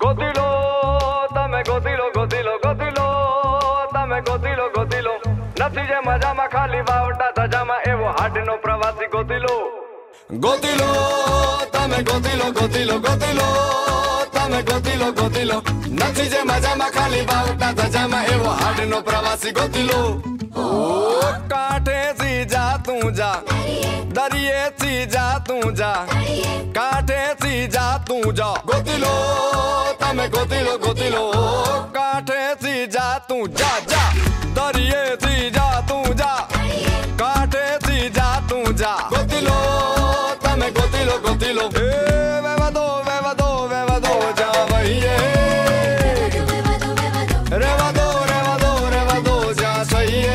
ગોતીલો તમે ગોતીલો ગોતીલો ગોતીલો તમે ગોતીલો ગોતીલો નથી જે મજામાં ખાલી વાવટા ધજામાં એવો હાડનો પ્રવાસી ગોતીલો ગોતીલો તમે ગોતીલો ગોતીલો ગોતીલો તમે ગોતીલો ગોતીલો નથી જે મજામાં ખાલી વાવટા ધજામાં એવો હાડનો પ્રવાસી ગોતીલો કાંઠેથી જા તું જા દરિયેથી જા તું જા કાંઠેથી જા તું જા ગોતીલો તમે ગોતીલો ગોતીલો કાંઠેથી જા તું જા જા દરિયેથી જા તું જા કાંઠેથી જા તું જા ગોતીલો તમે ગોતીલો ગોતીલો વેવા દો જા વહીએ રેવા દો જા સહીએ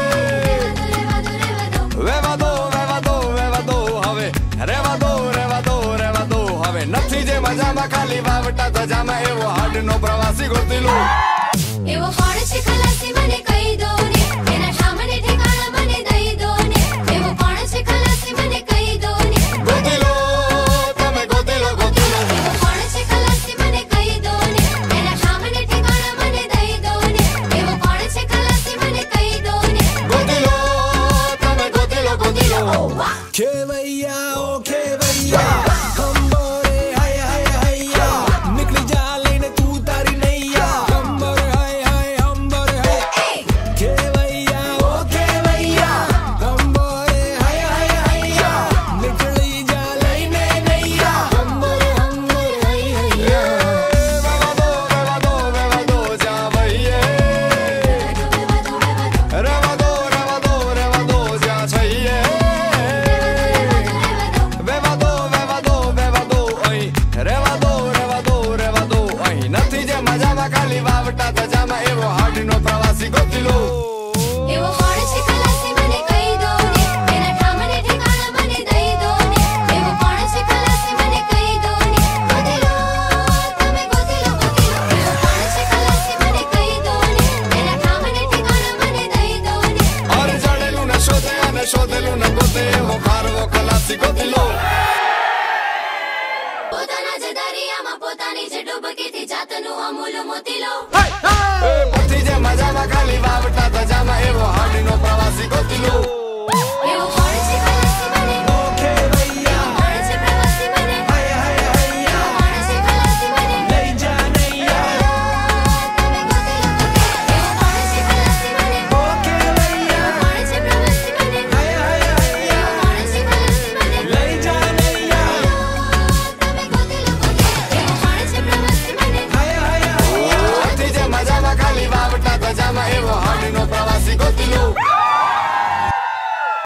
વેવા દો હવે રેવા દો હવે નથી જે મજામાં ખાલી વાવટા ધજામાં એવો હાડનો પ્રવાસી ગોતીલો એવો કોણ છે ખલાસી મને કહી દો ને એના સામને ઠેકાણા મને દઈ દો ને એવો કોણ છે ખલાસી મને કહી દો ને ગોતીલો તમે ગોતીલો ગોતીલો એવો કોણ છે ખલાસી મને કહી દો ને એના સામને ઠેકાણા મને દઈ દો ને એવો કોણ છે ખલાસી મને કહી દો ને ગોતીલો તમે ગોતીલો ગોતીલો खेवैया ओ खेवैया हम बोरे हाय हाय हैया निकली जा लेने तू तारी नैया हम बोरे हाय हम बोरे हाय खेवैया ओ खेवैया हम बोरे हाय हैया निकली जा लेने नैया हम बोरे हाय हैया વેવા દો જા વહીએ રેવા દો જા સહીએ વેવા દો અહીં રેવા દો અહીં નથી જે મજામાં ખાલી વાવટા ધજામાં એવો હાડનો પ્રવાસી ગોતીલો એવો કોણ છે ખલાસી મને કહી દો ને એના સામને ઠેકાણા મને દઈ દો ને એવો કોણ છે ખલાસી મને કહી દો ને ગોતીલો તમે ગોતીલો ગોતીલો એવો કોણ છે ખલાસી મને કહી દો ને એના સામને ઠેકાણા મને દઈ દો ને ઓર જડેલું ને શોધે અને શોધેલું ને ગોતે એવો ખારવો ખલાસી ગોતીલો પોતાના જ દરિયામાં પોતાની જ ડૂબકીથી જાતનું અમૂલ મોતીલો નથી જે મજામાં ખાલી વાવટા ધજામાં એવો હાડનો પ્રવાસી ગોતીલો